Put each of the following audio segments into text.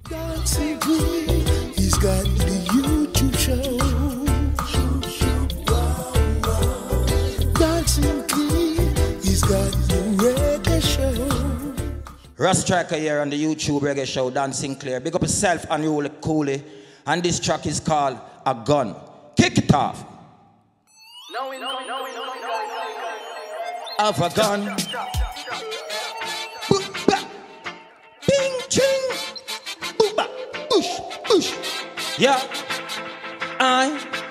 Dancing Queen, he's got the YouTube show. Dancing Queen, he's got the reggae show. Ras Strika here on the YouTube reggae show, Dan Sinclair. Big up yourself and you coolly. And this track is called A Gun. Kick it off. Have a gun. Bing, ching. Booba, bush, bush. Yeah. I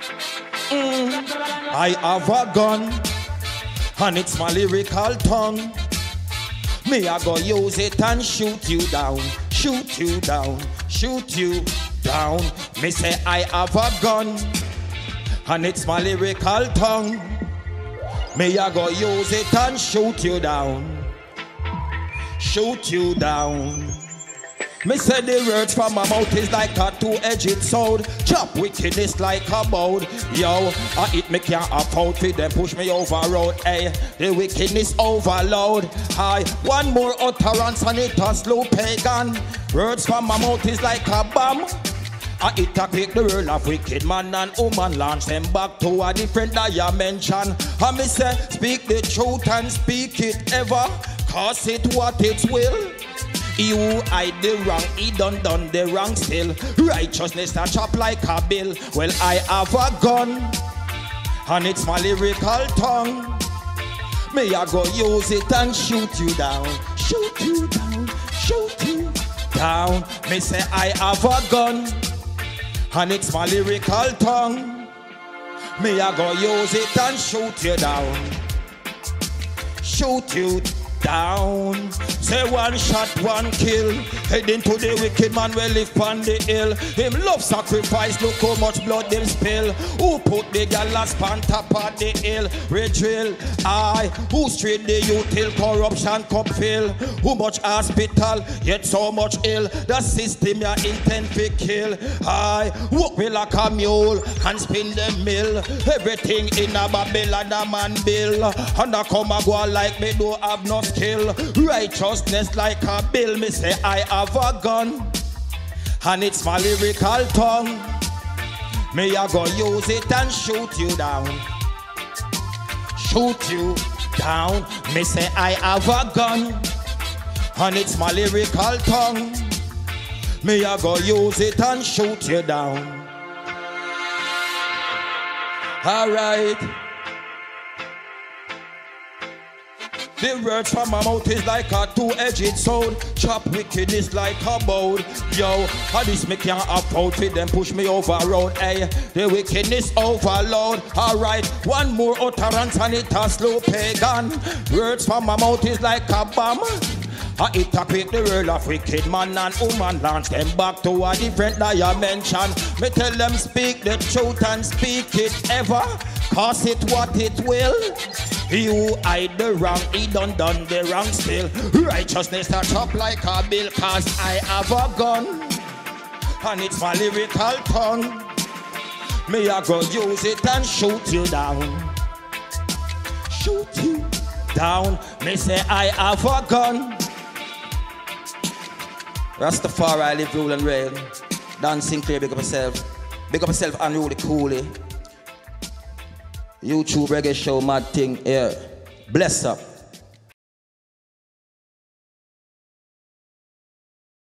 have a gun. And it's my lyrical tongue. Me, I go use it and shoot you down. Shoot you down. Shoot you down. Me say I have a gun. And it's my lyrical tongue. Me, I go use it and shoot you down. Shoot you down. Me say the words from my mouth is like a two-edged sword. Chop wickedness like a board. Yo, I eat me can't afford to them push me over road. Hey, the wickedness overload. Hi, one more utterance and it a slow pagan. Words from my mouth is like a bomb. I it a pick the world of wicked man and woman, launch them back to a different dimension. And me say, speak the truth and speak it ever, cause it what it will. He who hide the wrong, he done the wrong still. Righteousness a chop like a bill. Well, I have a gun, and it's my lyrical tongue. Me I go use it and shoot you down. Shoot you down, shoot you down. Me say I have a gun, and it's my lyrical tongue. Me I go use it and shoot you down. Shoot you down. Say one shot, one kill. Heading to the wicked man will live on the hill. Him love sacrifice, look how much blood them spill. Who put the gallows on top of the hill? Redrill, I. Who street the youth till corruption cup fill? Who much hospital, yet so much ill? The system ya intend to kill. I. Walk me like a mule and spin the mill. Everything in a Babylon a man bill. And I come a go like me do have no skill. Righteousness like a bill. Me say I have a gun, and it's my lyrical tongue. Me I go use it and shoot you down. Shoot you down. Me say I have a gun, and it's my lyrical tongue. Me I go use it and shoot you down. Alright. The words from my mouth is like a two-edged sword. Chop wickedness like a board. Yo, how this me can't afford to them push me over road. Hey, the wickedness overload. Alright, one more utterance and it a slow pagan. Words from my mouth is like a bomb. I it a pick the world of wicked man and woman, launch them back to a different dimension. Me tell them speak the truth and speak it ever, cause it what it will. He who hide the wrong, he done the wrong still. Righteousness a chop like a bill, cause I have a gun, and it's my lyrical tongue. Me I go use it and shoot you down. Shoot you down. Me say I have a gun. Rastafari live, rule and reign. Dan Sinclair, big up yourself. Big up yourself and really coolly. YouTube reggae show, mad thing, yeah. Bless up.